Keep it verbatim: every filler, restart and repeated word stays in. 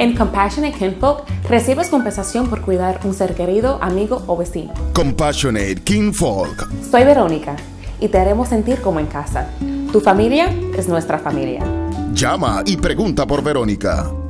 En Compassionate Kinfolk recibes compensación por cuidar un ser querido, amigo o vecino. Compassionate Kinfolk. Soy Verónica y te haremos sentir como en casa. Tu familia es nuestra familia. Llama y pregunta por Verónica.